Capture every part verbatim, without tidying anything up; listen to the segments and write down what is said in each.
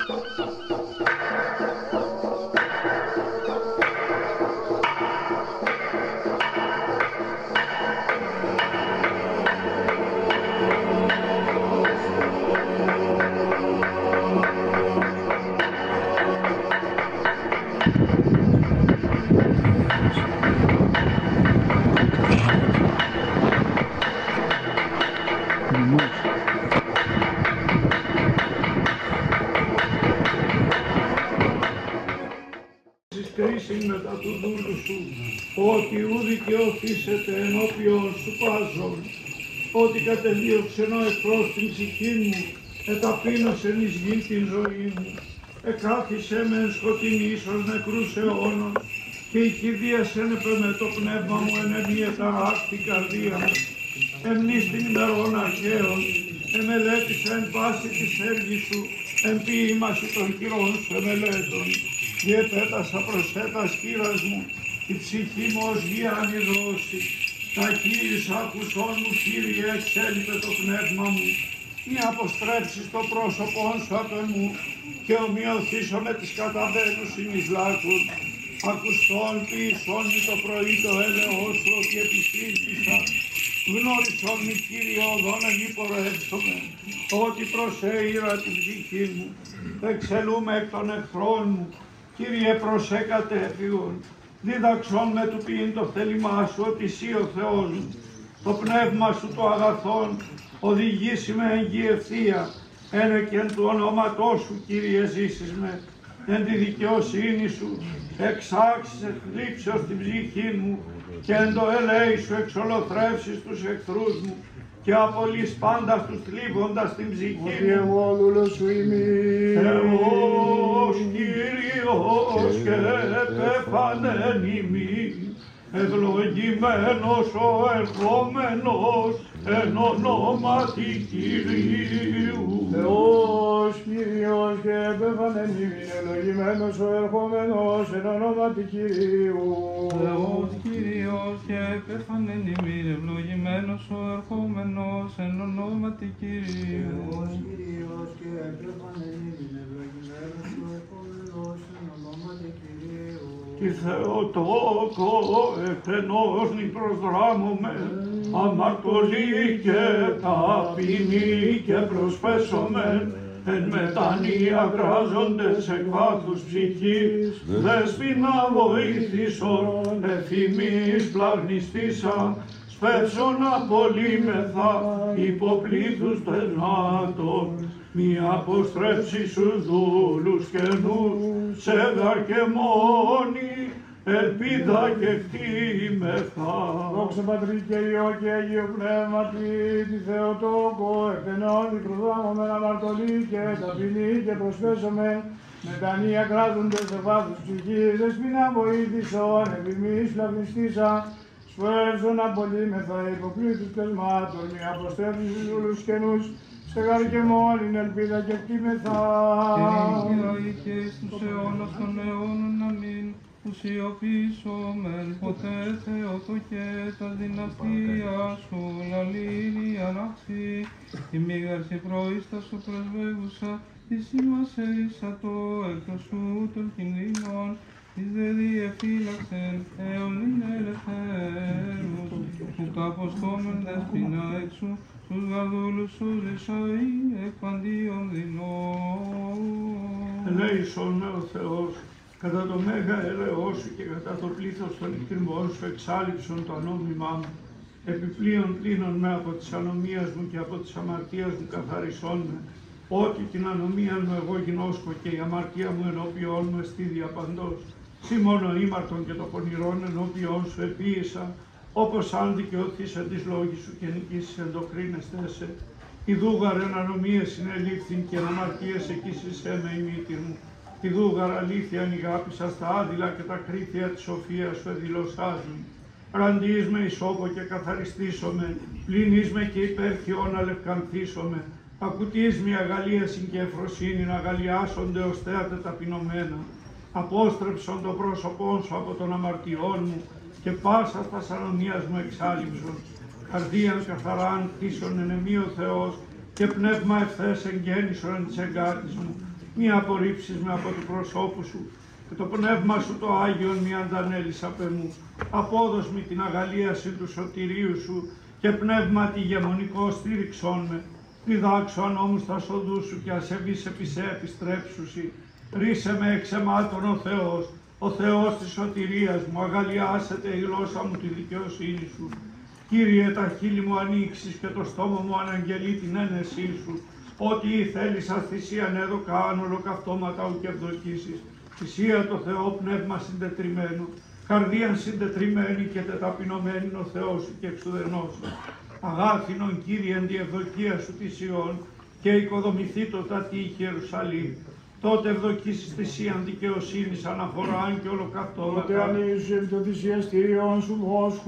Κρίση μετά του δούλου σου, ότι ου δικαιωθήσετε ενώπιον σου πάζων, ότι κατεδίωξεν ο εχθρός την ψυχή μου, εταπείνωσεν εις γη την ζωή μου, εκάθισε με εν σκοτεινή ίσως νεκρούς αιώνων, και η κηδίασεν επ' με το πνεύμα μου εν εμεί εταράκτη καρδία μου, εμνείς την ημερών αρχαίων, εμελέτησα εν πάση της έργης σου, εν ποίημαση των χειρών σου εμελέτων, και επέτασα προσέτας χείρας μου, η ψυχή μου ως γη ανιδρώσει. Τα χείρις ακουσών μου, Κύριε, εξέλιπε το πνεύμα μου, μη αποστρέψεις το πρόσωπόν σου απ' εμού, και ομοιωθήσω με τις καταβαίνουσιν εις λάκων. Ακουστών ποιησόν μη το πρωί το έλεος σου, ότι επισήλπισα. Γνώρισόν μη, Κύριε, οδόν εμεί πορεύσομαι, ότι προσέειρα την ψυχή μου. Εξελούμε εκ των εχθρών μου, Κύριε, προσέ κατέφυγον. Δίδαξόν με του ποιήν το θέλημά σου, ότι εσύ ο Θεός μου. Το πνεύμα σου το αγαθόν, οδηγήσει με εν γη ευθεία, ένεκεν του ονόματός σου, Κύριε, ζήσεις με. Εν τη δικαιοσύνη σου, εξάξεις εκ θλίψεως την ψυχή μου, και εν το ελέη σου εξολοθρεύσεις τους εχθρούς μου, και απολύς πάντα τους θλίβοντας την ψυχή μου. Ότι εγώ δούλος σου είμαι. Θεός Κύριος και επέφανεν ημί, ευλογημένος ο ερχόμενος εν ονόματι Κυρίου. Θεός Κύριος και επέφανεν ημί, ευλογημένος ο ερχόμενος εν ονόματι Κυρίου. Θεός Κύριος και επέφανεν ημί, ευλογημένος ο ερχόμενος εν ονόματι Κυρίου. Θεός Κύριος και επέφανεν ημί, ευλογημένος ο ερχόμενος εν ονόματι Κυρίου. Τη Θεοτόκο εχθενός νη προσδράμωμεν, αμαρτωλή και ταπεινή και προσπέσομεν, εν μετανία γράζοντες εκ βάθους ψυχής, δέσποινα βοήθησον, εφημείς πλαγνιστήσα, σπεύσον απολύμεθα, υποπλήθους θανάτων, μη αποστρέψει σου δούλους καινούς, σε γαρ και μόνη, ελπίδα και κτήμεθα. Δόξα Πατρί και Υιό και Αγίου Πνεύματι, τη Θεοτόκο, εκτενών η προδράμωμεν αμαρτωλή και ταπεινή και προσφέσομεν, μετανία κράζοντες σε βάθος ψυχής, δεσποινα βοήθησον, επιμείς πλαυνιστήσα, σπεύσον απολύμεθα υποπλήθους πεσμάτων, μη αποστρέψεις τους δούλους καινούς, σε γαρ και μόνην ελπίδα και κτήμεθα. Κύριε και στους αιώνας των αιώνων, αμήν. Ουσιοποιήσομεν ποτέ Θεότο και τα δυναστεία σου λαλήνη αναξή. Η μήγαρση προίστα σου πρεσβεύουσα, τη σήμασέησα το έκτος σου των κινδύνων, εις δε διεφύλαξεν αιώνιν ελευθέρους, που καποστόμεν δεσποινα έξω, τους γαδούλους σου ζησαεί εκ παντίον δεινών. Ελέησον με ο Θεός, κατά το μέγα έλεος σου και κατά το πλήθος των εκτριμών σου εξάλληψον το ανώμημά μου. Επιπλέον πλύνον με από της ανομίας μου και από της αμαρτίας μου καθαρισόν με. Ότι την ανομία μου εγώ γινώσκω και η αμαρτία μου ενώπιόν μου εστί διαπαντός. Σύ μόνο ήμαρτον και το πονηρόν ενώπιόν σου επίησα, όπως αν δικαιωθείς εν της λόγης σου και νικήσεις εν το κρίνεστε σε. Ιδούγαρ εν ανομίες συνελήφθην και εν αμαρτίες εκείσης με η μήτηρ μου. Ιδούγαρ αλήθεια ανηγάπησα στα άδειλα και τα κρίθια της σοφίας σου εδηλωσάζουν. Ραντείς με ισόβο και καθαριστήσομαι, πλυνείς με και υπέρχιον αλευκανθήσομαι. Ακουτείς με αγαλίασιν και ευφροσύνην αγαλιάσονται ως θέατε ταπεινωμένα. Απόστρεψον το πρόσωπόν σου από των αμαρτιών μου και πάσα στα ανομίας μου εξάλληψον. Καρδίαν καθαράν κτίσον εν εμεί ο Θεός και πνεύμα ευθές εγγέννησον εν της εγκάτης μου. μη απορρίψεις με από του προσώπου σου, και το πνεύμα σου το Άγιον μη αντανέλεις απ' εμού. Απόδος μη την αγαλίαση του σωτηρίου σου, και πνεύμα τη γεμονικό στήριξόν με. Διδάξω όμως τα σοδού σου και ασεβείς επί σε επιστρέψουσι. Ρίσε με εξ εμάτων ο Θεός, ο Θεός της σωτηρίας μου, αγαλιάσετε η γλώσσα μου τη δικαιοσύνη σου. Κύριε, τα χείλη μου ανοίξεις και το στόμα μου αναγγελεί την ένεσή σου. Ό,τι θέλησας θυσίαν έδω καν ολοκαυτώματα ου και ευδοκίσεις. Θυσία το Θεό πνεύμα συντετριμένο, καρδίαν συντετριμένη και τεταπεινωμένη ο Θεός σου και εξουδενός σου. Αγάθινον Κύριε εν τη ευδοκία σου της Ιών και οικοδομηθεί το τα τη Ιερουσαλήμ. Τότε ευδοκίσεις θυσίαν δικαιοσύνης αναφοράν και ολοκαυτώματα. Τότε ανοίγεις επί το θυσιαστήριον σου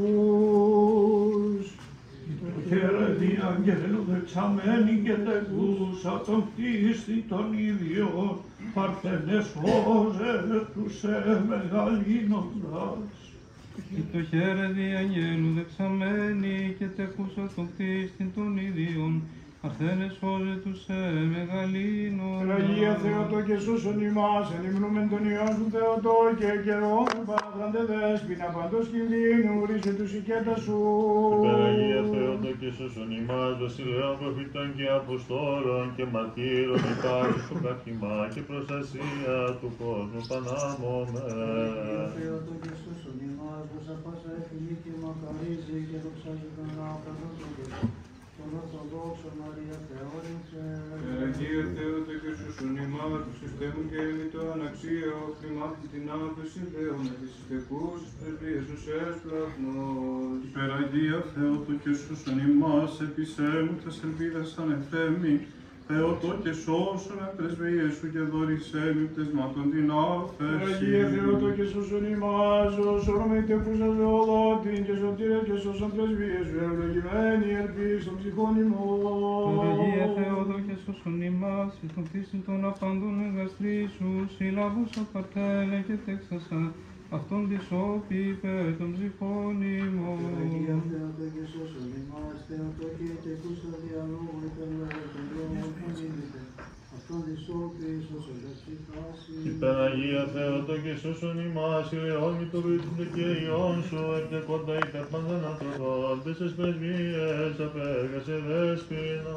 βόσκους. Χαίρε αγγέλου δεξαμένη και τεκούσα τον κτίστη των ίδιων, παρθενές φώζε τους εμεγαλύνοντας. Και το χαίρε δι' αγγέλου δεξαμένη και τεκούσα τον κτίστη των ίδιων, αρθένες φώζε τους εμεγαλύνοντας. Αγία Θεοτό και σώσον ημάς, εν υμνούμεν τον Υιόν σου Θεοτό και καιρόν παραδράντε δέσποινα παντός κινδύνου, ρίσε τους οικέτα σου. Υπεραγία Θεότο και σώσον ημάς, βασιλέων προφητών και αποστόλων και μαρτύρων υπάρξης στο καύχημα και προστασία του κόσμου πανάμωμεν. Θεότο και σώσον ημάς, δόσα πάσα εθνή και μακαρίζει και δοξάζει τον άφραγο τον Ορθοδόξο Μαρία Θεώρησε. Αγία Θεότο και σώσον ημάς, του συστέμου και εμιτό αναξία, οφειμάχτη την άφεση Θεό με τις συστεκούς πρεσβείες τους έσπλαχνος. Υπεραγία Θεότο και σώσον ημάς, επισέμου τας ελπίδας ανεθέμη, Θεότο και σώσον εν πρεσβείες σου και δώρησέ μη πτεσμάτων την άφεση. Αγία Θεότο και σώσον ημάς, όσον με τεκούσας Θεοδότην και σωτήρε και σώσον πρεσβείες σου, ευλογημένη ελπίς των ψυχών ημών. Αγία Θεότο και σώσον ημάς, εις τον κτίσιν των απάντων εργαστρίσου, συλλαβούσα παρτέλα και τέξασα, αυτόν της όπη υπέρ των ψυχών ημών. Αγία Θεότο και σώσον ημάς, Θεότο και τεκούσα διαλόγου υπερβέρα των λόγων που δίνεται. Αυτόν της όπη σώσον τα ψυχάση. Υπεραγία Θεότο και σώσον ημάς, ηλαιόμη το βρίσκονται και Υιόν σου, επτεκόντα υπέρ πάντων ανθρωπών, τέσσερις πρεσβείες απέργασε δέσποινα.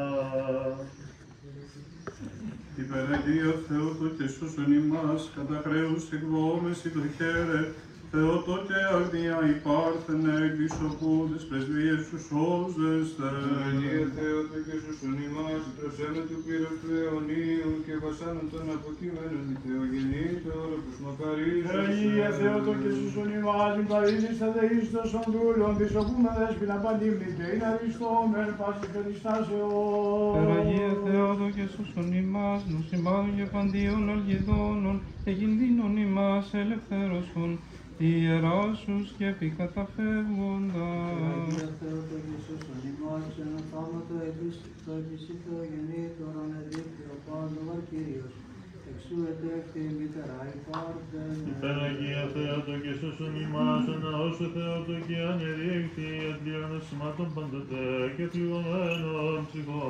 Υπεραγία Θεότο και σώσον ημάς, κατά χρέους εκδόμεση το χαίρε, Θεότο και αγνία υπάρθενε εκ της οπούδες πρεσβείες σου σώζεστε. Αγία Θεότο και σώσον ημάς, προσέμε του πύρος του αιωνίου και βασάνων των αποκειμένων η Θεογεννήτωρο προς μακαρίζεσαι. Αγία Θεότο και σώσον ημάς, μην παρήσεις τα δείστος των δούλων, της οπού με δέσποινα παντήμνη και είναι αριστόμεν πάσης περιστάσεων. Αγία Θεότο και σώσον ημάς, νοσημάδων και παντίων αλγιδώνων, εκινδύνων ημάς ελευθέρωσον, η ιεράσους και επικαταφεύγοντας. Αγία Θεότο και σώσον ημάς, ένα θαύματο επίσης Θεογεννήτωρον εδίκτυο πάντων βαρκύριος, εξού ετέχθη μητέρα υπάρχεν. Υπεραγία Θεότο και σώσον ημάς, ο ναός του Θεότο και ανεδείχθη, αντλίων σημάτων παντοτέ και πληγωμένων ψυχών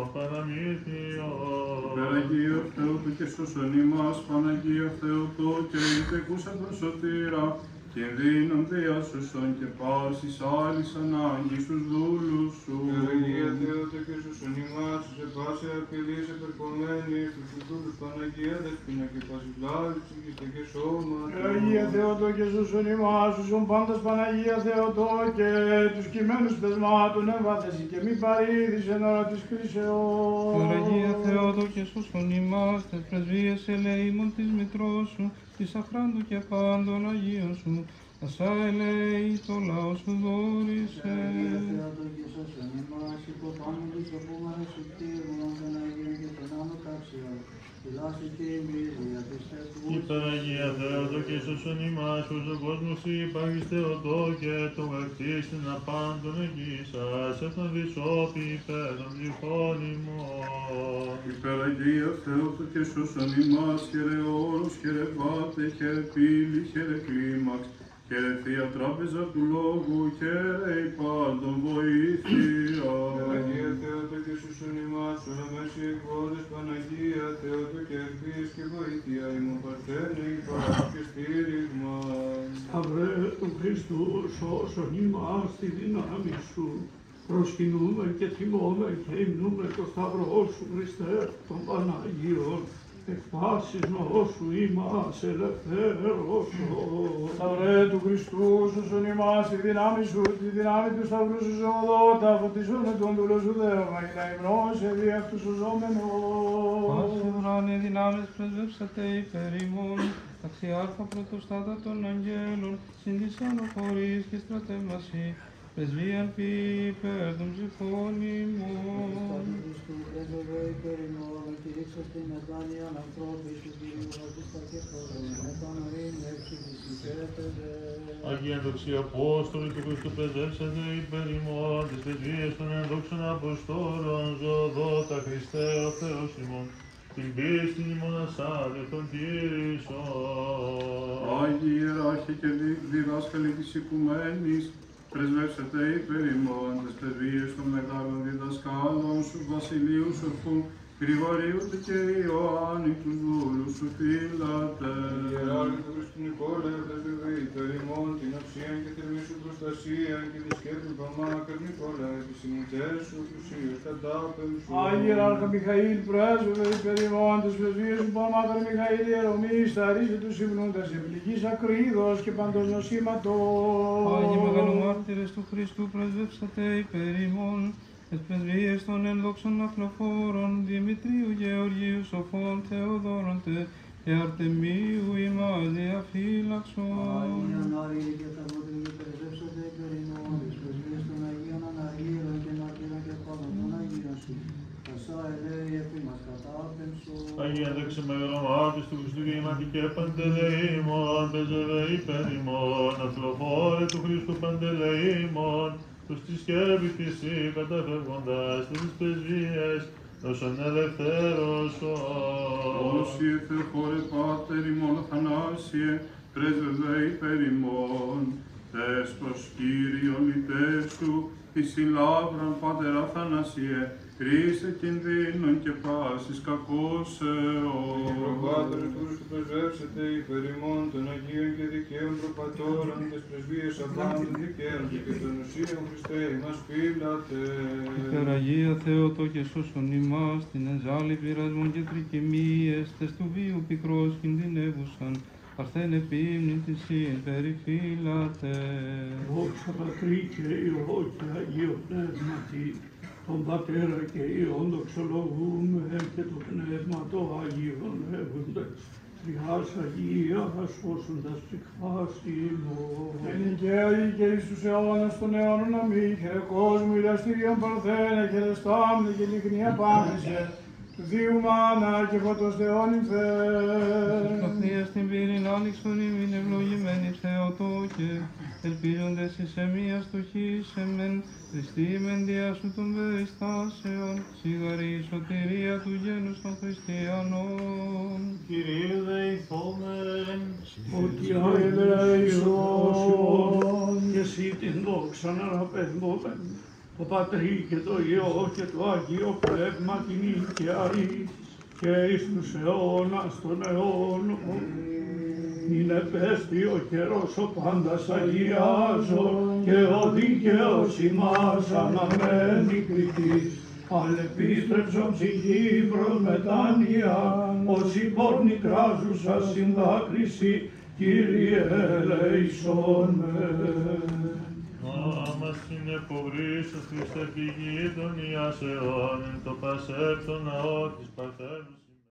παραμύθιων. Υπεραγία Θεότο και σώσον ημάς, Παναγία Θεότο και ητεκούσα τον σωτήρα, κινδύνων διάσωσον και πάσης άλλης ανάγκης στους δούλους σου. Αγία Θεότο και σώσον ημάς, σε πάση απειλής επερχομένη, στους δούλους Παναγία Δεσποινα και πάσης λάβης ψυχήστε και σώματα. Αγία Θεότο και σώσον ημάς, σωσον πάντας Παναγία Θεότο και τους κειμένους πεσμάτων έμβαθεση και μη παρήδης εν ώρα της κρίσεως. Αγία Θεότο και σώσον ημάς, τες πρεσβείες ελεήμων της μητρός σου, της αχράντου και πάντων Αγίων σου, ασά ελέη το λαό σου δόρισε. Αγία Θεότο και σώσον ημάς, υποπάνω της οπούμενης σου κτήρων, των Αγίων και των άνω τάξεων, φυλάσσει και εμείς για τις τεκούς. Υπεραγία Θεότο και σώσον ημάς, πως ο κόσμος υπάρχεις Θεότο και το γραφτής να πάντων εγγύσας, αυτόν της όπη υπέρ των ψυχών ημών. Υπεραγία Θεότο και σώσον ημάς, χαιρε όρος, χαιρε βάτε, χαιρε πύλη, χαιρε κλίμαξ, και θεία τράπεζα του λόγου και ρέι πάντων βοήθεια. Αγία Θεότο και σωσον ημάς, ονομάσι εκβόδες Παναγία, Θεότο και ελπίς και βοήθεια, ημών παρθένε υπάς και στήριγμα. Σταυρέ του Χριστού, σώσον ημάς τη δύναμη σου. Προσκυνούμε και τιμούμε και υμνούμε το Σταυρό σου, Χριστέ, των Παναγίων, εκφάσεις νόσου ημάς ελευθέρωσον. Σταυρέ του Χριστού, σωσον ημάς τη δύναμη σου, τη δύναμη του Σταυρού σου ζωοδότα, φωτισούνε τον δούλο σου δέωμα, ή να υμνώσει επί αυτού σου ζώμενος. Πάση ουράνιε δυνάμεις πρεσβεύσατε υπέρ ημών, αξιάρχα πρωτοστάτα των αγγέλων, συντησάν χωρίς και στρατεύμαση, πρεσβείαν πι υπέρ των ψυχών ημών. Χριστού πρέσβευε υπέρ ημών, κηρύξας την μετάνοιαν ανθρώπης του Κυρίου Βαπτίστα και χωρών, μετανοήν εύξητης υπέρπεδε. Αγία ενδοξή Απόστολοι του Χριστού πρεσβεύσατε υπέρ ημών, τις πρεσβείες των ενδόξων Αποστόλων, ζωοδότα Χριστέ ο Θεός ημών, την πίστη ημών ασάδευτον τήρησον. Άγιοι ιεράρχοι και δι- διδάσκαλοι της οικουμένης, πρεσβεύσετε υπέρ ημών, τις πρεσβείες των μεγάλων διδασκάλων σου, βασιλείου σοφού, Γρηγορίου του και Ιωάννη του δούλου σου φύλατε. Ιεράρχη του Χριστού Νικόλαε, πρεσβεύε υπέρ ημών, την αξία και τιμή σου προστασία και τη σκέπη παμάκρ Νικόλαε, τις ημιτές σου πλουσίους κατάπεμ σου. Άγιε ιεράρχα Μιχαήλ, πρέσβευε υπέρ ημών, τις πρεσβείες σου Παμάκαρ Μιχαήλ, ιερομείς, τα ρίζε του συμνούντας, ευλογής ακρίδος και παντός νοσήματος. Άγιοι μεγαλομάρτυρες του Χριστού πρεσβεύσατε υπέρ ημών, τις πρεσβείες των ενδόξων αφλοφόρων, Δημητρίου, Γεωργίου, Σοφών, Θεοδόρων τε, και Αρτεμίου ημάς διαφύλαξον. Άγιοι ανάρρηγοι και θαυματουργοί πρεσβεύσατε υπέρ ημών, τις πρεσβείες των Αγίων Αναργύρων και Μαρτύρων και Πάδων των Αγίων σου. Πασά ελέη επί μας κατάπεμψον. Αγία δέξε μεγαλομάρτης του Χριστού γήματι και παντελεήμων, πρεσβεύε υπέρ ημών, αφιλοφόρε του Χριστού παντελεήμων, τους τη σκέπη της ή καταφεύγοντας τις πρεσβείες, όσον ελευθέρωσον. Όσοι εθεχόρε Πάτερ ημών Αθανάσιε, πρέσβευε υπέρ ημών, Δέσπος Κύριον ητές σου, εις συλλάβραν Πάτερ Αθανάσιε, κρίσε κινδύνων και πάσης κακώσεων. Προπάτορες του Χριστού πρεσβεύσετε υπέρ ημών, των Αγίων και δικαίων προπατώρων, τις πρεσβείες απάντων δικαίων και των ουσίων Χριστέ ημάς φύλατε. Υπεραγία Θεότο και σώσον ημάς, την ενζάλη πειρασμών και τρικυμίες, τες του βίου πικρός κινδυνεύουσαν, αρθέν επίμνη της σύν περιφύλατε. Δόξα Πατρί και Υιό και Αγίο Πνεύματι, τον Πατέρα και Υιόν δοξολογούμε και το Πνεύμα το Αγίον εύοντες, Τριάς Αγίας σώσοντας ψυχάς ημών. Εν οικαίοι και εις τους αιώνας των αιώνων αμήν, χαιρε κόσμου ηλαστήριον παρθένε, χαιρε στάμνη και ειλικρινία πάνησε, του Θείου μάνα και φωτός Θεόν ημφέρ. Μαθία στην πύριν άνοιξον ημίν ευλογημένοι Θεότο και ελπίζοντες εις εμία στοχίσεμεν, Χριστή μεν διά σου των περιστάσεων, σιγαρή η σωτηρία του γένους των χριστιανών. Κυρίε δεηθόμεν, Ότι αελέησον και εσύ την δόξα να αναπαιδμόμεν, το Πατρί και το Υιό και το Αγίο Πνεύμα την οικιαής και εις τους αιώνας των αιώνων. Είναι πέστη ο καιρός ο πάντας αγιάζων και ο δίκαιος ημάς αναμένει κριτής. Αλεπίστρεψον ψυχή προς μετάνοια, ως υπόρνη κράζουσα συνδάκριση, Κύριε ελέησον με. Άμας συνεποβρίσος Χριστέ πηγή των Ιασεών, εν το πασέπτο ναό της Παρθένου